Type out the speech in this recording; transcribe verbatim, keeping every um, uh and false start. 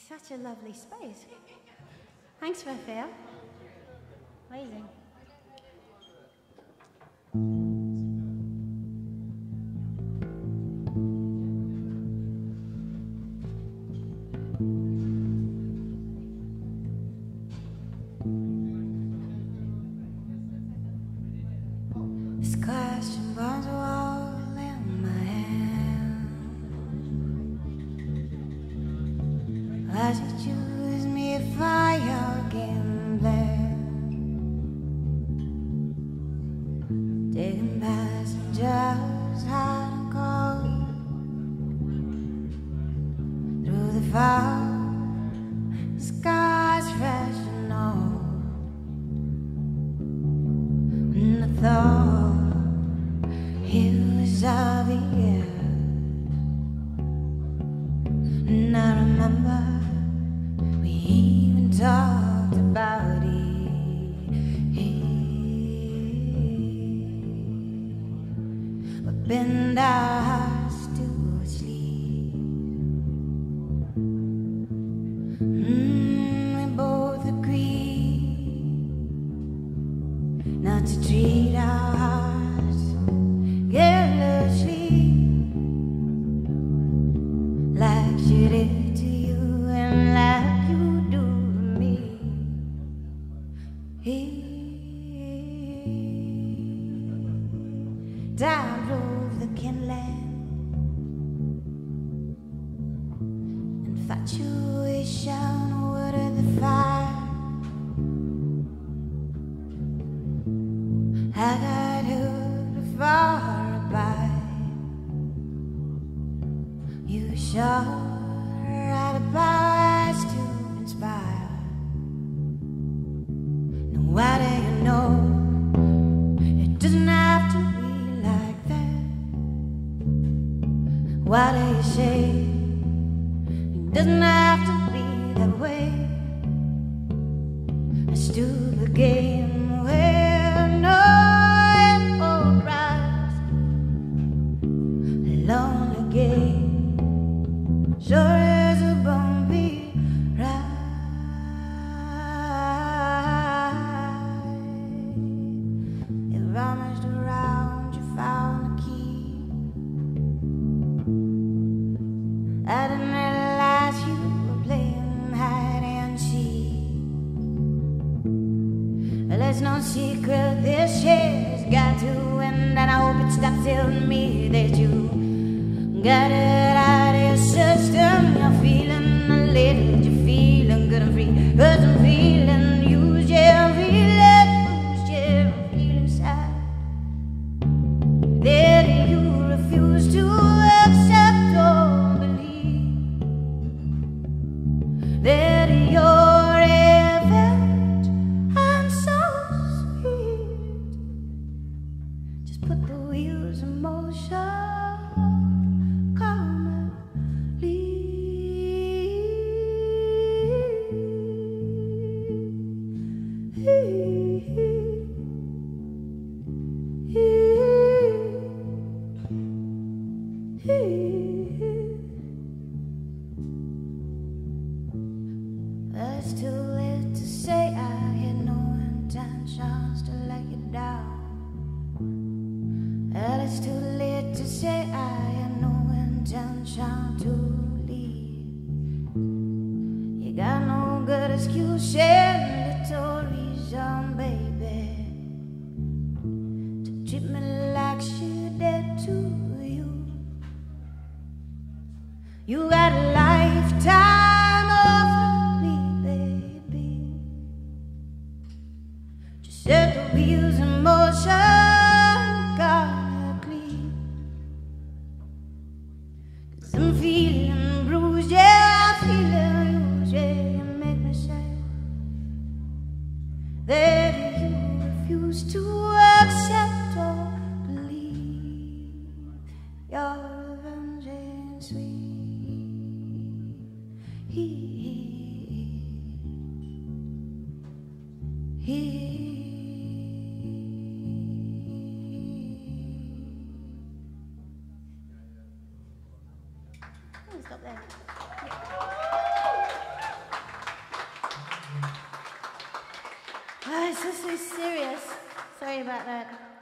Such a lovely space. Thanks, Raphael. Amazing. Scratch and burns a wall in my hand. Why did you lose me if I again there? Taking passengers hot and cold through the fog, skies fresh and old, and I thought it was obvious, and I remember we even talked about it. But bend our hearts to sleep. Mm, we both agree not to treat our hearts carelessly, like she did to you and like you do to me. He Time drove the kindling, infatuation watered the fire. I got hooked far abide. You sure had a powers to inspire. Now why do you know it doesn't have to be like that? Why do you say it doesn't have to be that way? A stupid game where no echo cries, a lonely game, sure as a bumpy ride. You rummaged around, you found the key. I didn't realize you were playing hide and seek. Well, there's no secret this year's got to end, and I hope it stops telling me that you got it out of your system. You're feeling a little, you're feeling good and free, 'cause I'm feeling used, yeah, I'm feeling used, yeah, I'm feeling sad. That you refuse to accept or believe that you're event and so sweet. Just put the wheels in motion. It's too late to say I had no intentions to let you down. Well, it's too late to say I had no intention to leave. You got no good excuse, and little reason, baby, to treat me like she did to you. You got a lifetime of me, baby. Just set the wheels in motion, gotta clean. 'Cause I'm feeling bruised, yeah, I'm feeling used, yeah. You make me sad that you refuse to accept or believe your revenge ain't sweet. He, he, Oh, stop there. Oh, it's just so serious. Sorry about that.